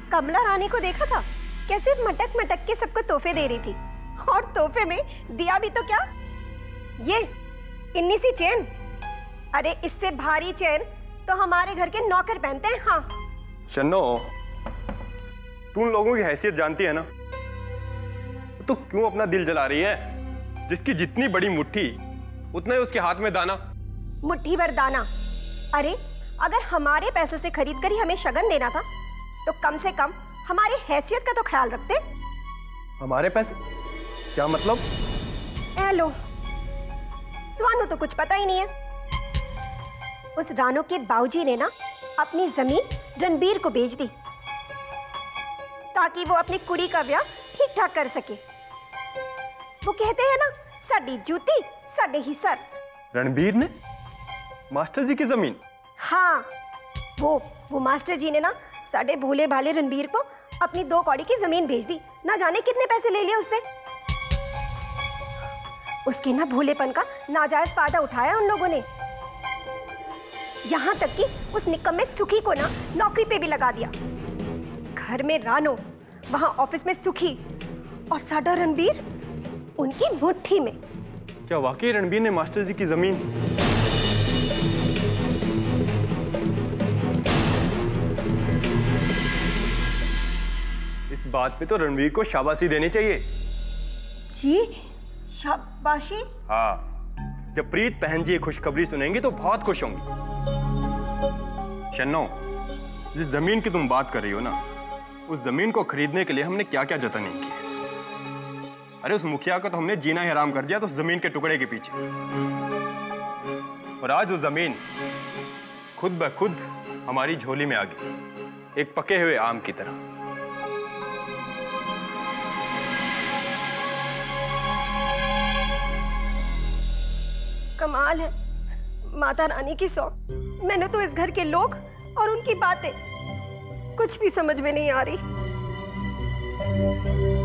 कमला रानी को देखा था कैसे मटक मटक के सबको तोहफे दे रही थी, और तोहफे में दिया भी तो क्या, ये इन्नी सी चेन। अरे इससे भारी चेन तो हमारे घर के नौकर पहनते हैं। हाँ शन्नो, तू उन लोगों की हैसियत जानती है ना, तो क्यों अपना दिल जला रही है? जिसकी जितनी बड़ी मुट्ठी उतना ही उसके हाथ में दाना। मुट्ठी भर दाना? अरे अगर हमारे पैसों से खरीद कर ही हमें शगन देना था तो कम से कम हमारी हैसियत का तो ख्याल रखते। हमारे पैसे? क्या मतलब? लो, तुम्हारा तो कुछ पता ही नहीं है। उस रानो के बाबूजी ने ना अपनी जमीन रणबीर को बेच दी ताकि वो अपनी कुड़ी का ब्याह ठीक ठाक कर सके। वो कहते हैं ना, साडी जूती साडे ही सर। रणबीर ने मास्टर जी की जमीन? हाँ, वो मास्टर जी ने ना साडे भोले भाले रणबीर को अपनी 2 कौड़ी की जमीन भेज दी। ना जाने कितने पैसे ले लिए उससे। उसके ना भोलेपन का नाजायज फायदा उठाया उन लोगों ने। यहां तक कि उस निकम्मे सुखी को ना नौकरी पे भी लगा दिया। घर में रानो, वहां ऑफिस में सुखी, और साडा रणबीर उनकी मुट्ठी में। क्या वाकई रणबीर ने मास्टर जी की जमीन? इस बात पे तो रणबीर को शाबाशी देनी चाहिए। जी, शाबाशी? हाँ, जब प्रीत बहन जी ये खुशखबरी सुनेंगी तो बहुत खुश होंगी। शन्नो, जिस जमीन की तुम बात कर रही हो ना, उस जमीन को खरीदने के लिए हमने क्या क्या जतन नहीं किए। अरे उस मुखिया को तो हमने जीना ही हराम कर दिया तो उस जमीन के टुकड़े के पीछे। और आज वो जमीन खुद ब खुद हमारी झोली में आ गई, एक पके हुए आम की तरह। कमाल है, माता रानी की सौ। मैंने तो इस घर के लोग और उनकी बातें कुछ भी समझ में नहीं आ रही।